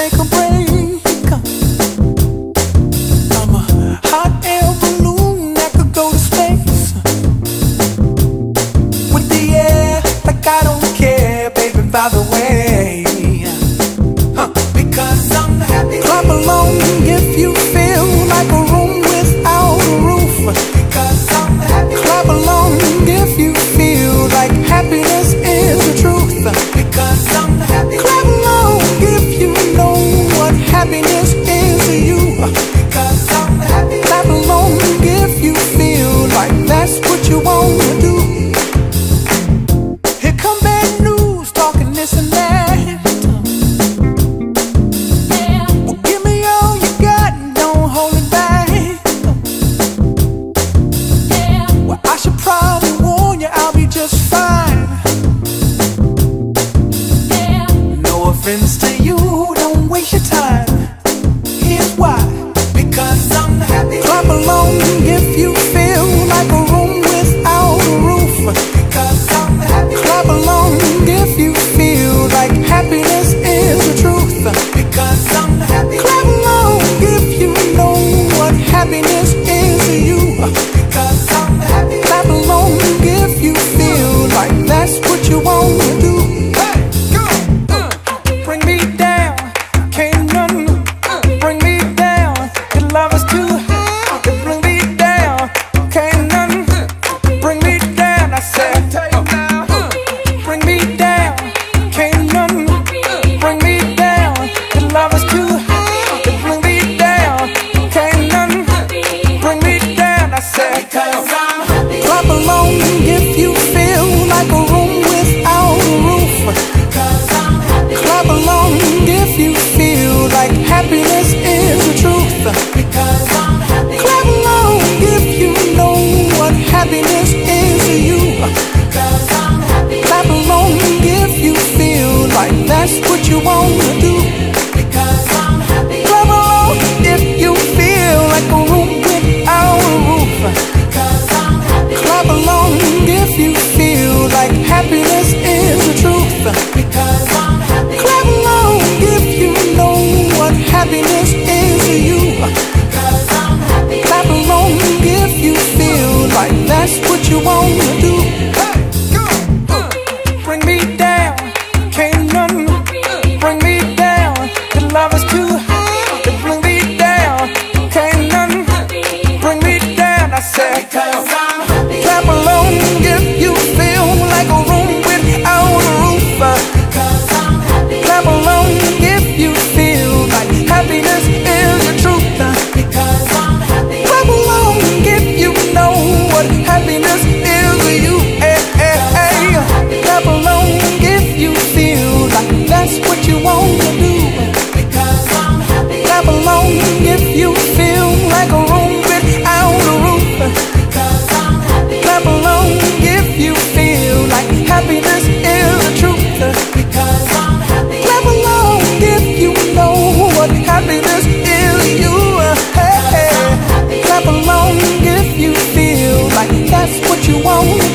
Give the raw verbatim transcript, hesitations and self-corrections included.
make a break. I'm a hot air balloon that could go to space with the air like I don't care, baby, by the way. Huh. Because I'm happy. Clap along if you feel like a room without a roof. Because I'm happy. Clap along if you feel like happiness is the truth. Because I'm happy. Clap along if you know what happiness is to you. Because I'm happy. Clap along if you feel like that's what you want to do. Here come bad news, talking this and that. Yeah. Well, give me all you got and don't hold it back. Yeah. Well, I should probably warn you, I'll be just fine. Yeah. No offense to you, don't waste your time. Here's why. Because I'm happy. Clap along if you feel like a room without a roof. Because I'm happy. Clap along if you feel like happiness is the truth. Because I'm happy. Clap along if you know what happiness is to you. Because I'm happy. Clap along if you feel like that's what you want to do. Hey, go! Uh, bring me down, can't none bring me down. Your love is too high to bring me down. Can't none bring me down. I said, uh, bring me down. Can't none bring me down. Your love is too high to bring me down. Can't none bring me down. I said, because I'm happy. Clap along if you feel like a room without a roof. Because I'm happy. Clap along if you feel like happiness is the truth. Because I'm happy. Clap along if you know what happiness is to you. Because I'm happy. Clap along if you feel like that's what you want to do. Because I'm happy. Clap along if you feel like a room without a roof. Because I'm happy. Clap along if you feel like happiness is the truth. Because I'm happy. Clap along if you know what happiness is to you. Because I'm happy. Clap along if you feel like that's what you want to do. Hey, go! Uh, bring me down, can't none bring me down. Your love is too high to bring me down. Can't none bring me down. I said, because I'm happy. Clap along if you feel like a room without a roof. Because I'm happy. Clap along if you feel like happiness is the truth. Because I'm happy. Clap along if you know what happiness is to you. Hey, hey, hey. Clap along if you feel like that's what you want to do. Because I'm happy. Clap along if you feel like a room without a roof. Because I'm happy. Clap along if you feel like happiness is the truth. Because I'm happy. Clap along if you know what happiness is to you. Hey, hey. Clap along if you feel like that's what you want.